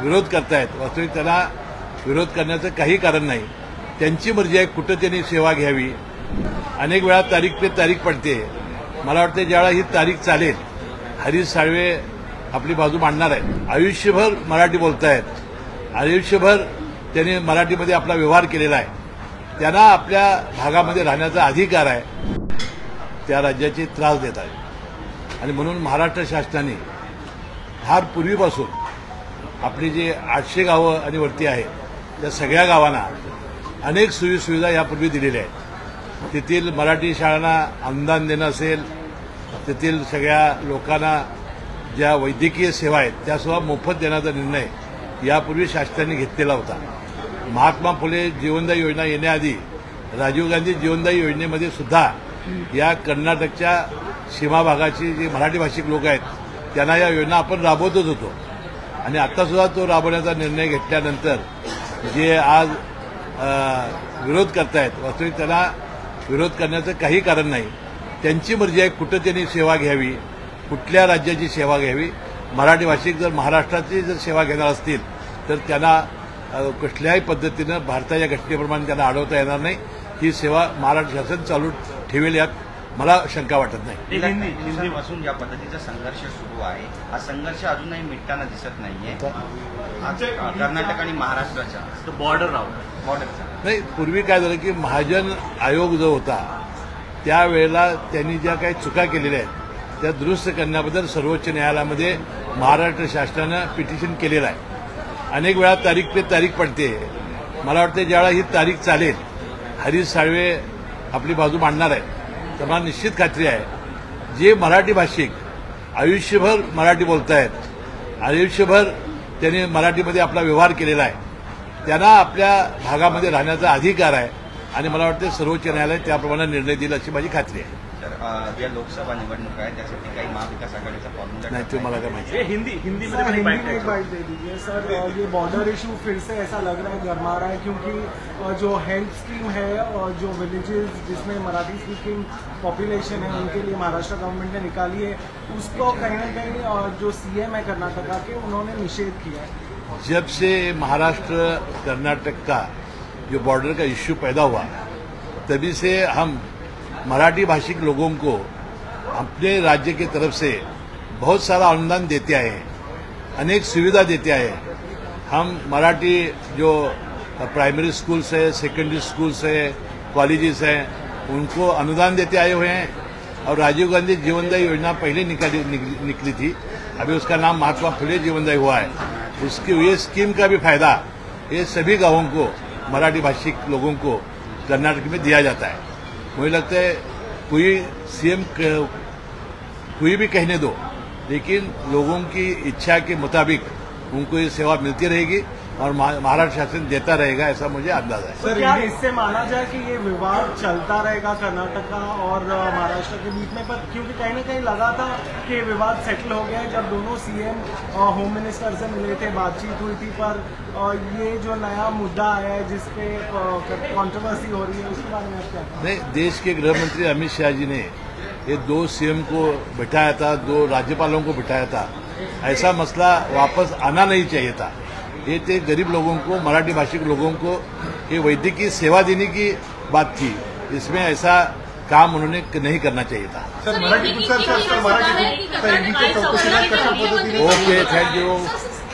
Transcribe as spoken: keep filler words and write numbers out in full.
विरोध करतायत. वास्तविक त्यांना विरोध करण्याचं काही कारण नाही. त्यांची मर्जी आहे कुठं त्यांनी सेवा घ्यावी. अनेक वेळा तारीख पे तारीख पडते. मला वाटतं ज्यावेळा ही तारीख चालेल, हरीश साळवे आपली बाजू मांडणार आहेत. आयुष्यभर मराठी बोलतायत, आयुष्यभर त्यांनी मराठीमध्ये आपला व्यवहार केलेला आहे. त्यांना आपल्या भागामध्ये राहण्याचा अधिकार आहे. त्या राज्याचे त्रास देत आहेत आणि म्हणून महाराष्ट्र शासनाने फार पूर्वीपासून आपली जी आठशे गावं आणि वरती आहेत त्या सगळ्या गावांना अनेक सोयीसुविधा यापूर्वी दिलेल्या आहेत. तेथील मराठी शाळांना अनुदान देणं असेल, तेथील सगळ्या लोकांना ज्या वैद्यकीय सेवा आहेत त्यासुद्धा मोफत देण्याचा निर्णय यापूर्वी शासनाने घेतलेला होता. महात्मा फुले जीवनदायी योजना येण्याआधी राजीव गांधी जीवनदायी योजनेमध्ये सुद्धा या कर्नाटकच्या सीमा भागाची जी मराठी भाषिक लोक आहेत त्यांना या योजना आपण राबवतच होतो. आणि आत्तासुद्धा तो राबवण्याचा निर्णय घेतल्यानंतर जे आज विरोध करतायत, वास्तविक त्यांना विरोध करण्याचं काही कारण नाही. त्यांची मर्जी आहे कुठं त्यांनी सेवा घ्यावी, कुठल्या राज्याची सेवा घ्यावी. मराठी भाषिक जर महाराष्ट्राची जर सेवा घेणार असतील तर त्यांना कुठल्याही पद्धतीनं भारताच्या घटनेप्रमाणे त्यांना अडवता येणार नाही. ही सेवा महाराष्ट्र शासन चालू ठेवेल यात मला शंका वाटत नाही. हिंदीपासून या पद्धतीचा संघर्ष सुरू आहे. हा संघर्ष अजूनही मिटताना दिसत नाहीये. कर्नाटक आणि महाराष्ट्राच्या बॉर्डर राहून बॉर्डरचा नाही. पूर्वी काय झालं की महाजन आयोग जो होता त्यावेळेला त्यांनी ज्या काही चुका केलेल्या आहेत त्या दुरुस्त करण्याबद्दल सर्वोच्च न्यायालयामध्ये महाराष्ट्र शासनानं पिटिशन केलेलं आहे. अनेक वेळा तारीख पे तारीख पडते. मला वाटतं ज्यावेळा ही तारीख चालेल, हरीश साळवे आपली बाजू मांडणार आहेत. तर मला निश्चित खात्री आहे जे मराठी भाषिक आयुष्यभर मराठी बोलतायत, आयुष्यभर त्यांनी मराठीमध्ये आपला व्यवहार केलेला आहे, त्यांना आपल्या भागामध्ये राहण्याचा अधिकार आहे. आणि मला वाटतं सर्वोच्च न्यायालय त्याप्रमाणे निर्णय देईल अशी माझी खात्री आहे. तर या लोकसभा निवडणूक आहे त्यासाठी काही महाविकास आघाडीचा फॉर्म्युला नाही तो मला काय माहिती. हिंदी हिंदी में हिंदी में एक बाइट दे दीजिए सर. ये बॉर्डर इशू फिर से ऐसा लग रहा है गरमा रहा है क्योंकि जो हेल्थ स्कीम है जो विलेजेस जिसमें मराठी स्पीकिंग पॉपुलेशन है उनके लिए महाराष्ट्र गवर्नमेंट ने निकाली है, उसको कहीं ना कहीं जो सीएम है कर्नाटका के उन्होंने निषेध किया है. जब से महाराष्ट्र कर्नाटक का जो बॉर्डर का इश्यू पैदा हुआ तभी से हम मराठी भाषिक लोगों को अपने राज्य की तरफ से बहुत सारा अनुदान देते आए हैं, अनेक सुविधा देते आए हैं. हम मराठी जो प्राइमरी स्कूल्स है, सेकेंडरी स्कूल्स है, कॉलेजेस हैं, उनको अनुदान देते आए हुए हैं. और राजीव गांधी जीवनदायी योजना पहले निकाली निकली थी, अभी उसका नाम महात्मा फुले जीवनदायी हुआ है. उसकी ये स्कीम का भी फायदा ये सभी गांवों को, मराठी भाषिक लोगों को कर्नाटक में दिया जाता है. मुझे लगता है कोई सीएम कोई भी कहने दो, लेकिन लोगों की इच्छा के मुताबिक उनको ये सेवा मिलती रहेगी और महाराष्ट्र शासन देता रहेगा, ऐसा मुझे अंदाजा है. सर क्या इससे माना जाए कि ये विवाद चलता रहेगा कर्नाटका और महाराष्ट्र के बीच में, पर क्योंकि कहीं ना कहीं लगा था कि विवाद सेटल हो गया है जब दोनों सीएम होम मिनिस्टर से मिले थे, बातचीत हुई थी, पर ये जो नया मुद्दा आया है जिसपे कंट्रोवर्सी हो रही है उसके बारे में आप क्या कहें? नहीं, देश के गृह मंत्री अमित शाह जी ने ये दो सीएम को बिठाया था, दो राज्यपालों को बिठाया था. ऐसा मसला वापस आना नहीं चाहिए था. ये थे गरीब लोगों को, मराठी भाषिक लोगों को ये वैद्यकीय सेवा देने की बात थी. इसमें ऐसा काम उन्होंने नहीं करना चाहिए था. Sir Marathi sir sir Marathi okay, thank you.